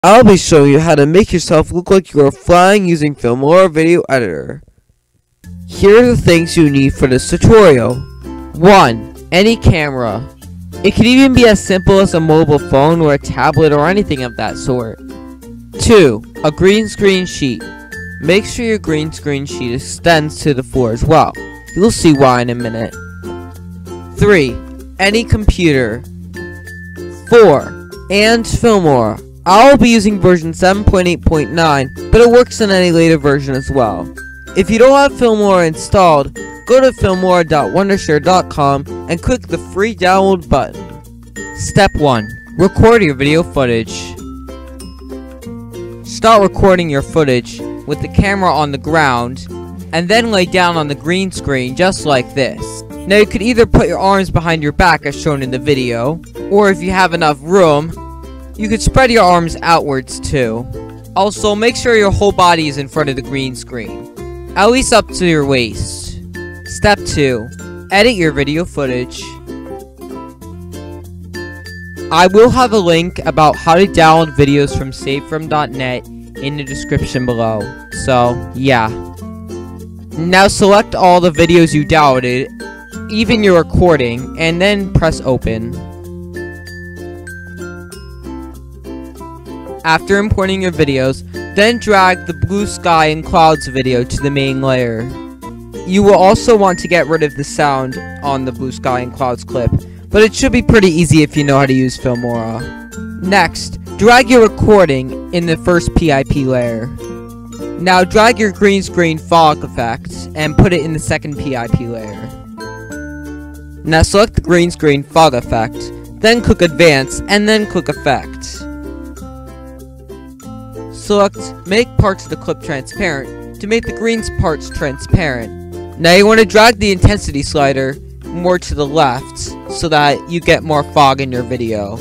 I'll be showing you how to make yourself look like you are flying using Filmora Video Editor. Here are the things you need for this tutorial. 1. Any camera. It could even be as simple as a mobile phone or a tablet or anything of that sort. 2. A green screen sheet. Make sure your green screen sheet extends to the floor as well. You'll see why in a minute. 3. Any computer. 4. And Filmora. I'll be using version 7.8.9, but it works in any later version as well. If you don't have Filmora installed, go to filmora.wondershare.com and click the free download button. Step 1. Record your video footage. Start recording your footage with the camera on the ground, and then lay down on the green screen just like this. Now you could either put your arms behind your back as shown in the video, or if you have enough room, you could spread your arms outwards too. Also, make sure your whole body is in front of the green screen, at least up to your waist. Step 2. Edit your video footage. I will have a link about how to download videos from savefrom.net in the description below, so yeah. Now select all the videos you downloaded, even your recording, and then press open. After importing your videos, then drag the blue sky and clouds video to the main layer. You will also want to get rid of the sound on the blue sky and clouds clip, but it should be pretty easy if you know how to use Filmora. Next, drag your recording in the first PIP layer. Now drag your green screen fog effect and put it in the second PIP layer. Now select the green screen fog effect, then click Advance, and then click Effect. Select Make Parts of the Clip Transparent to make the green parts transparent. Now you want to drag the intensity slider more to the left so that you get more fog in your video.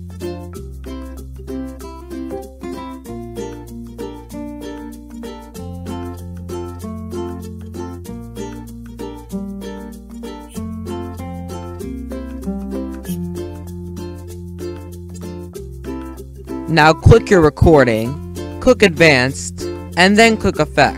Now click your recording, click Advanced, and then click Effect.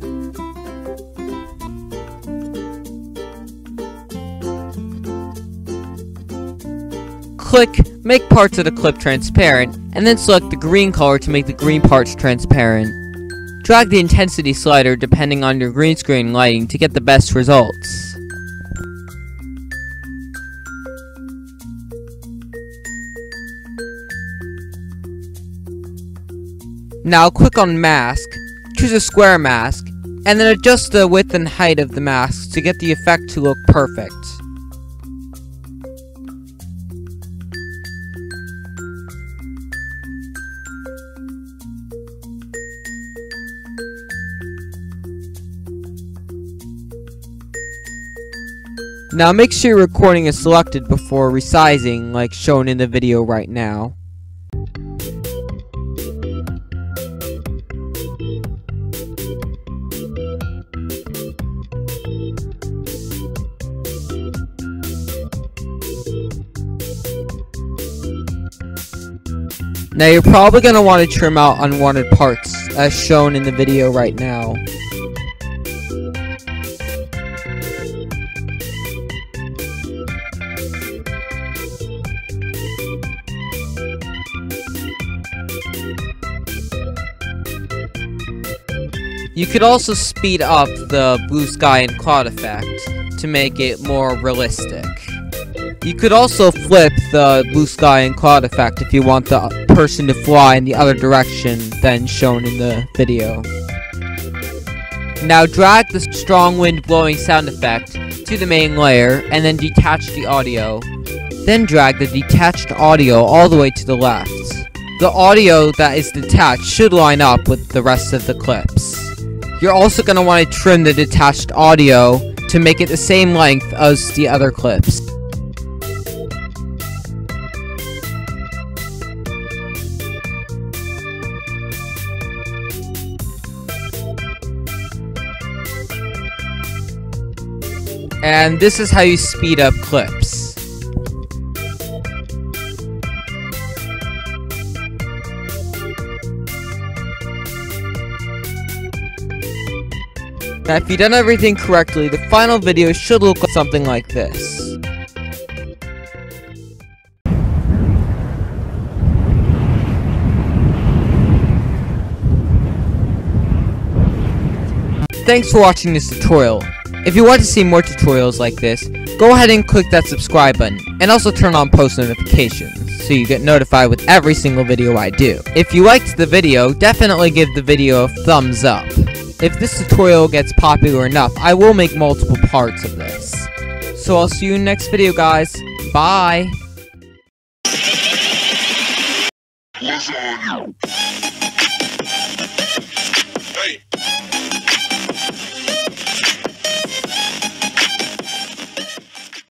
Click Make Parts of the Clip Transparent, and then select the green color to make the green parts transparent. Drag the intensity slider depending on your green screen lighting to get the best results. Now click on Mask, choose a square mask, and then adjust the width and height of the mask to get the effect to look perfect. Now make sure your recording is selected before resizing like shown in the video right now. Now you're probably going to want to trim out unwanted parts, as shown in the video right now. You could also speed up the blue sky and cloud effect to make it more realistic. You could also flip the blue sky and cloud effect if you want the person to fly in the other direction than shown in the video. Now drag the strong wind blowing sound effect to the main layer and then detach the audio. Then drag the detached audio all the way to the left. The audio that is detached should line up with the rest of the clips. You're also going to want to trim the detached audio to make it the same length as the other clips. And this is how you speed up clips. Now if you've done everything correctly, the final video should look something like this. Thanks for watching this tutorial. If you want to see more tutorials like this, go ahead and click that subscribe button, and also turn on post notifications, so you get notified with every single video I do. If you liked the video, definitely give the video a thumbs up. If this tutorial gets popular enough, I will make multiple parts of this. So I'll see you in the next video, guys. Bye!